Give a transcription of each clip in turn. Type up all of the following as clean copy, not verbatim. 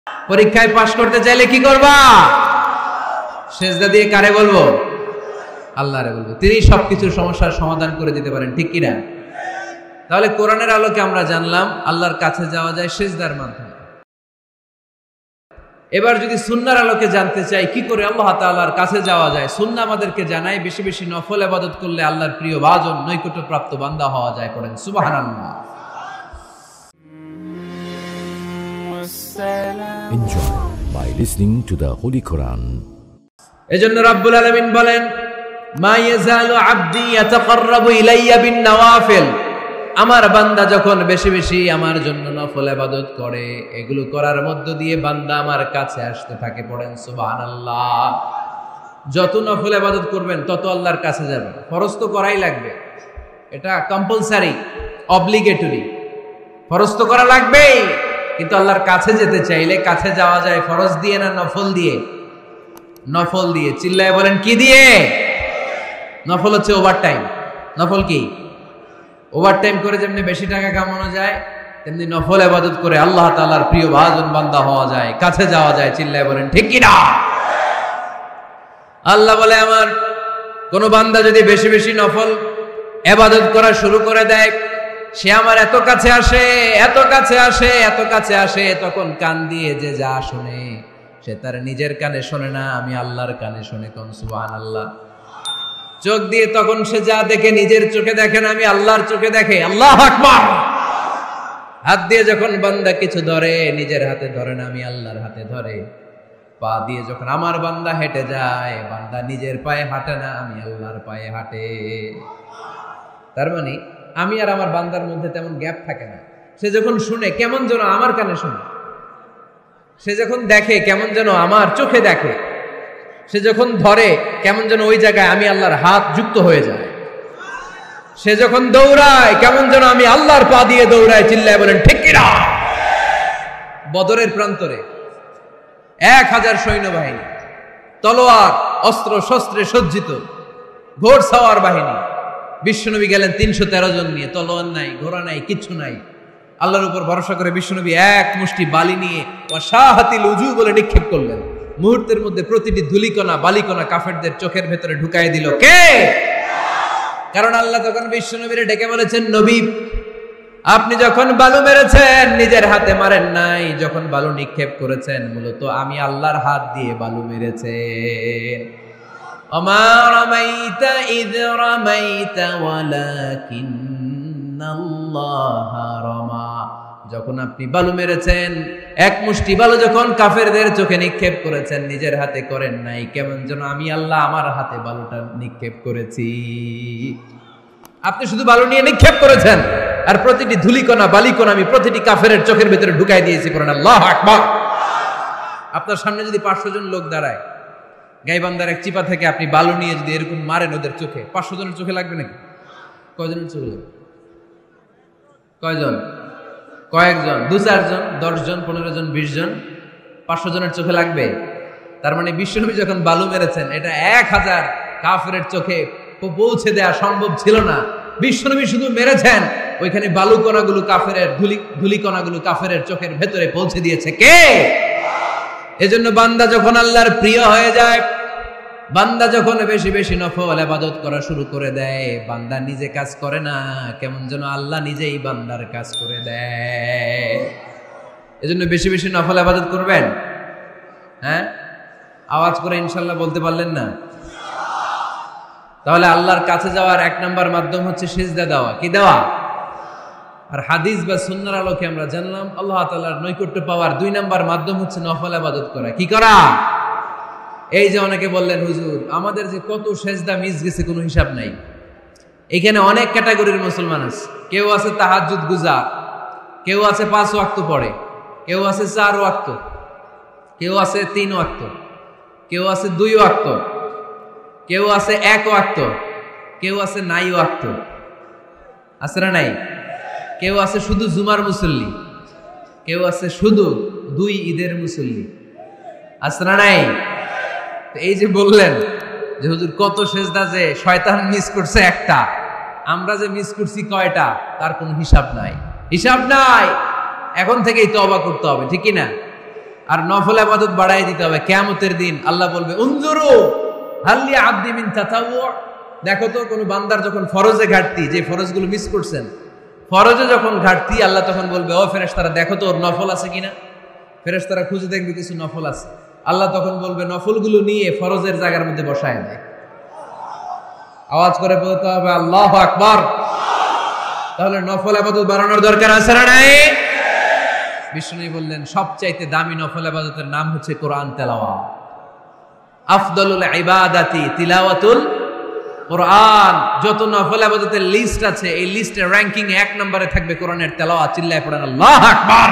পরীক্ষায় পাশ করতে চাইলে কি করবা? সেজদা দিয়ে কারে বলবো? আল্লাহরে বলবো। তিনি সবকিছুর সমস্যার সমাধান করে দিতে পারেন, ঠিক কিনা? তাহলে কোরআনের আলোকে আমরা জানলাম আল্লাহর কাছে যাওয়া যায় সেজদার মাধ্যমে। এবার যদি সুন্নাহর আলোকে জানতে চাই কি করে আল্লাহ তাআলার কাছে যাওয়া যায়, সুন্নাহ আমাদেরকে জানায় বেশি বেশি নফল ইবাদত করলে আল্লাহর প্রিয় ভাজন নৈকট্যপ্রাপ্ত বান্দা হওয়া যায়। পড়েন সুবহানাল্লাহ। Enjoy by listening to the Holy Quran. এজন্য রাব্বুল আলামিন বলেন, মা ইয়াজালু আবদি ইয়াতাকাররাবু ইলাইয়া বিন নওয়াফিল। আমার বান্দা যখন বেশি বেশি আমার জন্য নফল ইবাদত করে, এগুলো করার মধ্য দিয়ে বান্দা আমার কাছে আসতে থাকে। পড়েন সুবহানাল্লাহ। যত নফল ইবাদত করবেন তত আল্লাহর কাছে যাবেন। ফরজ তো করাই লাগবে, এটা কম্পালসারি, অব্লিগেটরি। ফরজ তো করা লাগবেই, কিন্তু আল্লাহর কাছে যেতে চাইলে কাছে যাওয়া যায় ফরজ দিয়ে না নফল দিয়ে? নফল দিয়ে। চিল্লায় বলেন কি দিয়ে? নফল হচ্ছে ওভারটাইম। নফল কি? ওভারটাইম করে যেমনি বেশি টাকা কামানো যায়, তেমনি নফল ইবাদত করে আল্লাহ তাআলার প্রিয় ভাজন বান্দা হওয়া যায়, কাছে যাওয়া যায়। চিল্লায় বলেন ঠিক কি না? আল্লাহ বলে, আমার কোন বান্দা যদি বেশি বেশি নফল ইবাদত করা শুরু করে দেয়, সে আমার এত কাছে আসে, এত কাছে আসে, এত কাছে আসে, তখন কান দিয়ে যে যা শুনে সে তার নিজের কানে শোনে না, আমি আল্লাহর কানে শুনে। কোন সুবহানাল্লাহ। চোখ দিয়ে তখন সে যা দেখে নিজের চোখে দেখে না, আমি আল্লাহর চোখে দেখে। আল্লাহু আকবার। হাত দিয়ে যখন বান্দা কিছু ধরে, নিজের হাতে ধরে না, আমি আল্লাহর হাতে ধরে। পা দিয়ে যখন আমার বান্দা হেঁটে যায়, বান্দা নিজের পায়ে হাঁটে না, আমি আল্লাহর পায়ে হাঁটে। তার মানে আমি আর আমার বান্দার মধ্যে তেমন গ্যাপ থাকে না। সে যখন শুনে কেমন যেন আমার কানে শুনে, সে যখন দেখে কেমন যেন আমার চোখে দেখে, সে যখন ধরে কেমন যেন ওই জায়গায় আমি আল্লাহর হাত যুক্ত হয়ে যায়, সে যখন দৌড়ায় কেমন যেন আমি আল্লাহর পা দিয়ে দৌড়ায়। চিল্লায় বলেন ঠিক কিনা? বদরের প্রান্তরে 1000 সৈন্যবাহিনী, তলোয়ার অস্ত্র শস্ত্রে সজ্জিত, ঘোড়সাওয়ার বাহিনী। বিশ্বনবী গেলেন 313 জন নিয়ে, তলোয়ার নাই, ঘোড়া নাই, কিচ্ছু নাই। আল্লাহর উপর ভরসা করে বিশ্বনবী এক মুষ্টি বালি নিয়ে ওয়াশাহাতিল উজু বলে নিক্ষেপ করলেন। মুহূর্তের মধ্যে প্রতিটি ধুলিকণা বালিকণা কাফেরদের চোখের ভেতরে ঢুকাই দিল কে? কারণ আল্লাহ তখন বিশ্বনবীরে ডেকে বলেছেন, নবী আপনি যখন বালু মেরেছেন নিজের হাতে মারেন নাই, যখন বালু নিক্ষেপ করেছেন মূলত আমি আল্লাহর হাত দিয়ে বালু মেরেছেন। ওমা রামাইতা ইয রামাইতা ওয়ালাকিন্নাল্লাহা রামা। যখন আপনি বালু মেরেছেন, এক মুষ্টি বালু যখন কাফেরদের চোখে নিক্ষেপ করেছেন, নিজের হাতে করেন নাই, কেমন যেন আমি আল্লাহ আমার হাতে বালুটা নিক্ষেপ করেছি। আপনি শুধু বালু নিয়ে নিক্ষেপ করেছেন, আর প্রতিটি ধুলিকণা বালিকণা আমি প্রতিটি কাফেরের চোখের ভিতরে ঢুকাই দিয়েছি। পড়েন আল্লাহু আকবার। আপনার সামনে যদি 500 জন লোক দাঁড়ায়, গাইবান্ধার এক চিপা থেকে আপনি বালু নিয়ে যদি এরকম মারেন ওদের চোখে, 500 জনের চোখে লাগবে নাকি? কয়জনের চোখে লাগবে? কয়জন? কয়েকজন, 2-4 জন, 10 জন, 15 জন, 20 জন, 500 জনের চোখে লাগবে? তার মানে বিশ্বনবী যখন বালু মেরেছেন, এটা 1000 কাফেরের চোখে পৌঁছে দেওয়া সম্ভব ছিল না। বিশ্বনবী শুধু মেরেছেন, ওইখানে বালু কণাগুলো কাফেরের ধুলি কণাগুলো কাফেরের চোখের ভেতরে পৌঁছে দিয়েছে কে? এজন্য বান্দা যখন আল্লাহর প্রিয় হয়ে যায়, বান্দা যখন বেশি বেশি নফল ইবাদত করা শুরু করে দেয়, বান্দা নিজে কাজ করে না, কেমন যেন আল্লাহ নিজেই বান্দার কাজ করে দেয়। এজন্য বেশি বেশি নফল ইবাদত করবেন। হ্যাঁ, আওয়াজ করে ইনশাআল্লাহ বলতে পারলেন না? তাহলে আল্লাহর কাছে যাওয়ার 1 নাম্বার মাধ্যম হচ্ছে সিজদা দেওয়া। কি দেওয়া? আর হাদিস বা সুন্নাহর আলোকে আমরা জানলাম আল্লাহ তাআলার নৈকট্য পাওয়ার 2 নাম্বার মাধ্যম হচ্ছে নফল ইবাদত করা। কি করা? এই যে অনেকে বললেন, হুজুর আমাদের যে কত সেজদা মিস গেছে কোনো হিসাব নাই। এখানে অনেক ক্যাটাগরির মুসলমান আছে। কেউ আছে তাহাজ্জুদ গুজার, কেউ আছে 5 ওয়াক্ত পড়ে, কেউ আছে 4 ওয়াক্ত, কেউ আছে 3 ওয়াক্ত, কেউ আছে 2 ওয়াক্ত, কেউ আছে 1 ওয়াক্ত, কেউ আছে নাই ওয়াক্ত। আছে না নাই? কেউ আছে শুধু জুমার মুসল্লি, কেউ আছে শুধু 2 ঈদের মুসল্লি। আছে না নাই? এই যে বললেন যে হুজুর কত সেজদা যে শয়তান মিস করছে একটা, আমরা যে মিস করছি কয়টা তার কোনো হিসাব নাই। হিসাব নাই। এখন থেকেই তওবা করতে হবে, ঠিক কি না? আর নফল ইবাদত বাড়াই দিতে হবে। কিয়ামতের দিন আল্লাহ বলবে উনজুরু হাল্লি আব্দি মিন তাতাওয়ু, দেখো তো কোন বান্দার যখন ফরজে ঘাটতি, যে ফরজগুলো মিস করছেন, ফরজে যখন ঘাটতি, আল্লাহ তখন বলবে ও ফেরেশতারা দেখো তো ওর নফল আছে কিনা। ফেরেশতারা খুঁজে দেখবে কিছু নফল আছে, আল্লাহ তখন বলবে নফলগুলো নিয়ে ফরজের জায়গার মধ্যে বসায় দেয়। আওয়াজ করে বলতে হবে আল্লাহু আকবার। তাহলে নফল ইবাদত বাড়ানোর দরকার আছে না নাই? বিষ্ণু বললেন সবচাইতে দামি নফল ইবাদতের নাম হচ্ছে কোরআন তেলাওয়াত। আফদলুল ইবাদাতি তিলাওয়াতুল কোরআন। যত নফল ইবাদতের লিস্ট আছে, এই লিস্টের র‍্যাঙ্কিং 1 নম্বরে থাকবে কোরআনের তেলাওয়াত। চিল্লায় পড়েন আল্লাহু আকবার।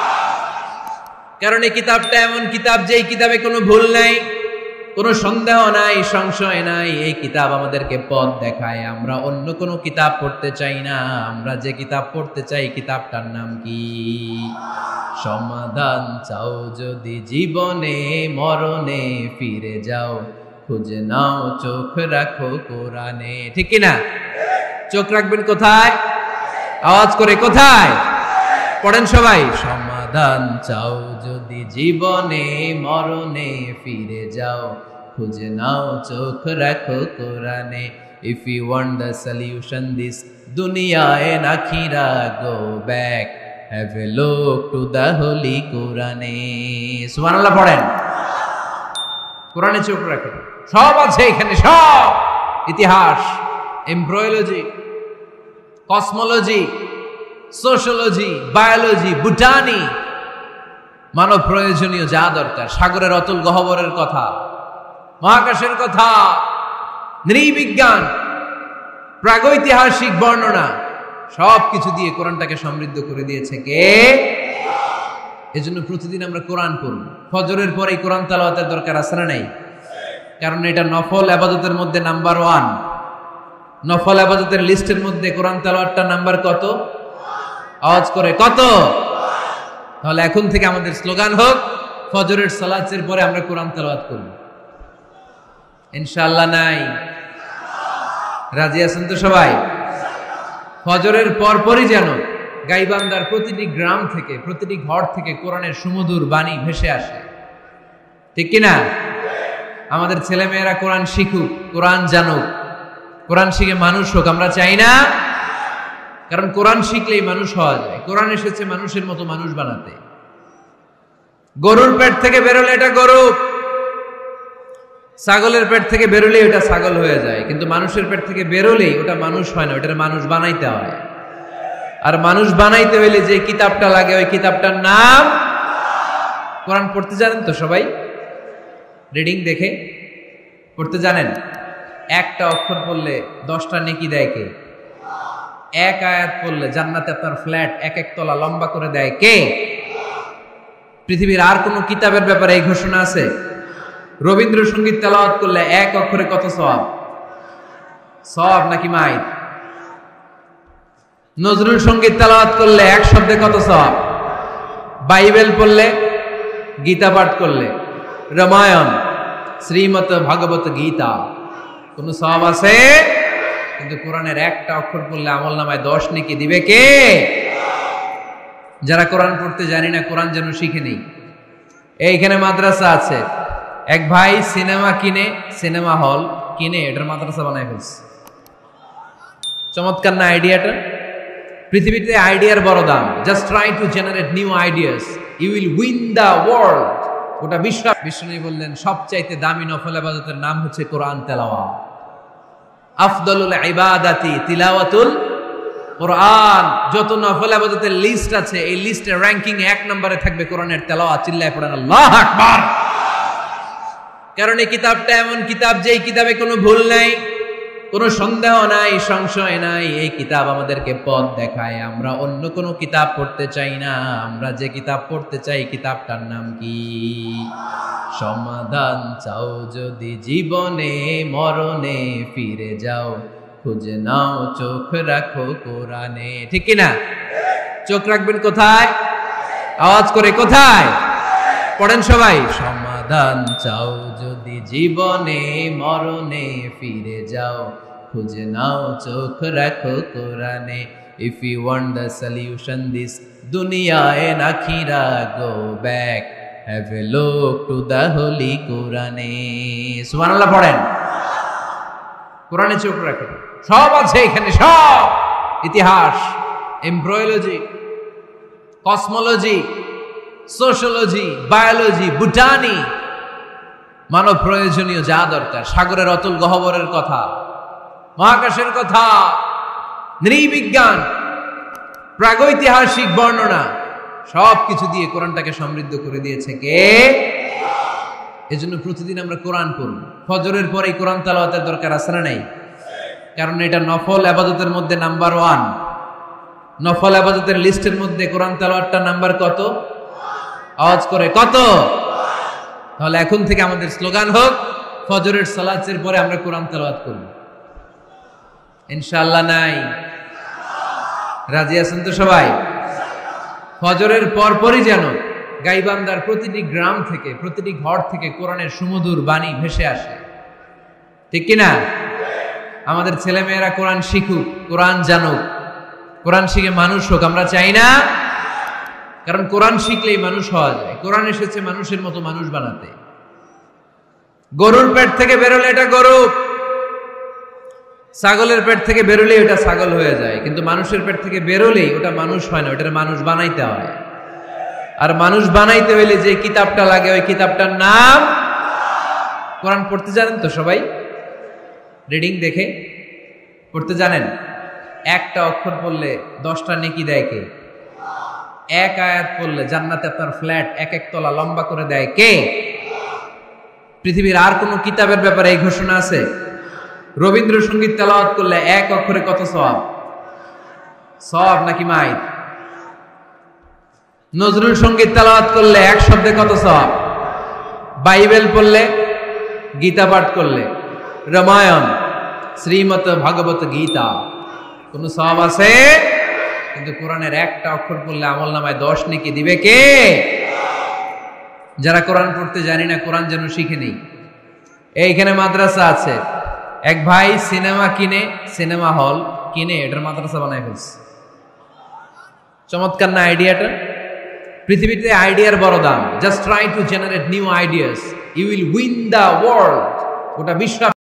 কারণ এই কিতাবটা এমন কিতাব, যেই কিতাবে কোনো ভুল নাই, কোনো সন্দেহ নাই, সংশয় নাই। এই কিতাব আমাদেরকে পথ দেখায়। আমরা অন্য কোনো কিতাব পড়তে চাই না। আমরা যে কিতাব পড়তে চাই, কিতাবটার নাম কি? সমাধান চাও যদি জীবনে, মরণে ফিরে যাও, খুঁজে নাও চোখ রাখো কোরআনে। ঠিক কিনা? চোখ রাখবেন কোথায়? আওয়াজ করে কোথায়? পড়েন সবাই। সমাধান চাও যদি জীবনে, মরণে ফিরে যাও, খুঁজে নাও চোখ রাখো কোরআনে। If you want the solution this dunya and akhira, go back, have a look to the holy Quran. সুবহানাল্লাহ পড়েন। কোরআনে চোখ রাখো, সব আছে এখানে, সব। ইতিহাস, embryology, cosmology, sociology, biology, botany, মানব প্রয়োজনীয় যা দরকার, সাগরের অতল গহ্বরের কথা, মহাকাশের কথা, নৃবিজ্ঞান, প্রাগৈতিহাসিক বর্ণনা, সবকিছু দিয়ে কোরআনটাকে সমৃদ্ধ করে দিয়েছে কে? এজন্য প্রতিদিন আমরা কোরআন পড়ব। ফজরের পরে কোরআন তেলাওয়াতের দরকার আছে না নাই? কারণ এটা নফল ইবাদতের মধ্যে নাম্বার 1। নফল ইবাদতের লিস্টের মধ্যে কোরআন তেলাওয়াতটা নাম্বার কত? আওয়াজ করে কত? তাহলে এখন থেকে আমাদের স্লোগান হোক, ফজরের সালাতের পরে আমরা কোরআন তেলাওয়াত করব। ইনশাআল্লাহ নাই? রাজি আছেন তো সবাই? ফজরের পরপরই যেন গাইবান্দার প্রতিটি গ্রাম থেকে, প্রতিটি ঘর থেকে কোরআনের সুমধুর বাণী ভেসে আসে। ঠিক কিনা? আমাদের ছেলেমেয়েরা কোরআন শিখুক, কোরআন জানুক, কোরআন শিখে মানুষ হোক। আমরা চাই না? কারণ কোরআন শিখলেই মানুষ হওয়া যায়। কোরআন এসেছে মানুষের মতো মানুষ বানাতে। গরুর পেট থেকে বেরোলে এটা গরু, ছাগলের পেট থেকে বেরোলেই ওটা ছাগল হয়ে যায়। কিন্তু মানুষের পেট থেকে বেরোলেই ওটা মানুষ হয় না, ওটার মানুষ বানাইতে হয়। আর মানুষ বানাইতে হইলে যে কিতাবটা লাগে, ওই কিতাবটার নাম কোরআন। পড়তে জানেন তো সবাই? রিডিং দেখে পড়তে জানেন? একটা অক্ষর পড়লে 10টা নেকি দেয় কে? এক আয়াত পড়লে জান্নাতে আপনার ফ্ল্যাট 1-1 তলা লম্বা করে দেয় কে? পৃথিবীর আর কোন কিতাবের ব্যাপারে এই ঘোষণা আছে? রবীন্দ্রসঙ্গীত তেলাওয়াত করলে 1 অক্ষরে কত সওয়াব? সওয়াব নাকি মাইর? নজরুল সঙ্গীত তেলাওয়াত করলে 1 শব্দে কত সওয়াব? বাইবেল পড়লে, গীতা পাঠ করলে, রামায়ণ, শ্রীমদ ভাগবত গীতা, কোন সওয়াব আছে? কিন্তু কোরআনের একটা অক্ষর পড়লে আমলনামায় 10 নেকি দিবে কে? যারা কোরআন পড়তে জানি না, কোরআন যেন শিখে নেই। এইখানে মাদ্রাসা আছে। এক ভাই সিনেমা কিনে, সিনেমা হল কিনে এটার মাদ্রাসা বানায় ফেলছে। চমৎকার না আইডিয়াটা? পৃথিবীতে আইডিয়ার বড় দাম। Just try to generate new ideas, you will win the world. ওটা বিষ্ণু বললেন সবচাইতে দামি নফল ইবাদতের নাম হচ্ছে কোরআন তেলাওয়াত। আফদলুল ইবাদাতি তিলাওয়াতুল কোরআন। যত নফল ইবাদতের লিস্ট আছে, এই লিস্টের র‍্যাঙ্কিং 1 নম্বরে থাকবে কোরআনের তেলাওয়াত। চিল্লায় পড়েন আল্লাহু আকবার। কারণ এই কিতাবটা এমন কিতাব, যেই কিতাবে কোনো ভুল নাই, কোনো সন্দেহ নাই, সংশয় নাই। এই কিতাব আমাদেরকে পথ দেখায়। আমরা অন্য কোনো কিতাব পড়তে চাই না। আমরা যে কিতাব পড়তে চাই, কিতাবটার নাম কি? সমাধান চাও যদি জীবনে, মরণে ফিরে যাও, খুঁজে নাও চোখ রাখো কোরআনে। ঠিক কিনা? চোখ রাখবেন কোথায়? আওয়াজ করে কোথায়? পড়েন সবাই। সমাধান চাও যদি জীবনে, মরণে ফিরে যাও, খুঁজে নাও চোখ রাখো কোরআনে। If you want the solution this dunya and akhira, go back, Have a look to the Holy Quran. সুবহানাল্লাহ পড়েন। কোরআনে চোখ রাখুন, সব আছে এখানে, সব ইতিহাস, embryology, cosmology, sociology, biology, botany, মানব প্রয়োজনীয় যা দরকার, সাগরের অতুল গহ্বরের কথা, মহাকাশের কথা, নৃবিজ্ঞান, প্রাগৈতিহাসিক বর্ণনা, সবকিছু দিয়ে কোরআনটাকে সমৃদ্ধ করে দিয়েছে কে? এজন্য প্রতিদিন আমরা কোরআন পড়ব। ফজরের পরে কোরআন তেলাওয়াতের দরকার আছে না নাই? কারণ এটা নফল ইবাদতের মধ্যে নাম্বার 1। নফল ইবাদতের লিস্টের মধ্যে কোরআন তেলাওয়াতটা নাম্বার কত? আওয়াজ করে কত? তাহলে এখন থেকে আমাদের স্লোগান হোক, ফজরের সালাতের পরে আমরা কোরআন তেলাওয়াত করব। ইনশাআল্লাহ নাই? রাজি আছেন তো সবাই? ফজরের পরপরই যেন গাইবান্ধার প্রতিটি গ্রাম থেকে, প্রতিটি ঘর থেকে কোরআনের সুমধুর বাণী ভেসে আসে, ঠিক কিনা? আমাদের ছেলেমেয়েরা কোরআন শিখুক, কোরআন জানুক, কোরআন শিখে মানুষ হোক, আমরা চাই না? কারণ কোরআন শিখলেই মানুষ হওয়া যায়। কোরআন এসেছে মানুষের মতো মানুষ বানাতে। গরুর পেট থেকে বেরোলে এটা গরু, ছাগলের পেট থেকে বেরোলেই ওটা ছাগল হয়ে যায়, কিন্তু মানুষের পেট থেকে বেরোলেই ওটা মানুষ হয় না, ওটার মানুষ বানাইতে হয়। আর মানুষ বানাইতে হইলে যে কিতাবটা লাগে, ওই কিতাবটার নাম কোরআন। পড়তে জানেন তো সবাই? রিডিং দেখে পড়তে জানেন? একটা অক্ষর পড়লে 10টা নেকি দেয় কে? এক আয়াত পড়লে জান্নাতে আপনার ফ্ল্যাট 1-1 তলা লম্বা করে দেয় কে? পৃথিবীর আর কোন কিতাবের ব্যাপারে এই ঘোষণা আছে? রবীন্দ্রসঙ্গীত তেলাওয়াত করলে 1 অক্ষরে কত সওয়াব? সওয়াব নাকি মাইর? নজরুল সঙ্গীত তেলাওয়াত করলে 1 শব্দে কত সওয়াব? বাইবেল পড়লে, গীতা পাঠ করলে, রামায়ণ, শ্রীমৎ ভাগবত গীতা, কোন সওয়াব আছে? কিন্তু কোরআনের একটা অক্ষর পড়লে আমলনামায় 10 নেকি দিবে কে? যারা কোরআন পড়তে জানি না, কোরআন যেন শিখে নেই। এইখানে মাদ্রাসা আছে, এক ভাই সিনেমা কিনে, সিনেমা হল কিনে এটার মাদ্রাসা বানায় ফেলছে। চমৎকার না আইডিয়াটা? পৃথিবীতে আইডিয়ার বড় দাম। Just try to generate new ideas, you will win the world. গোটা বিশ্ব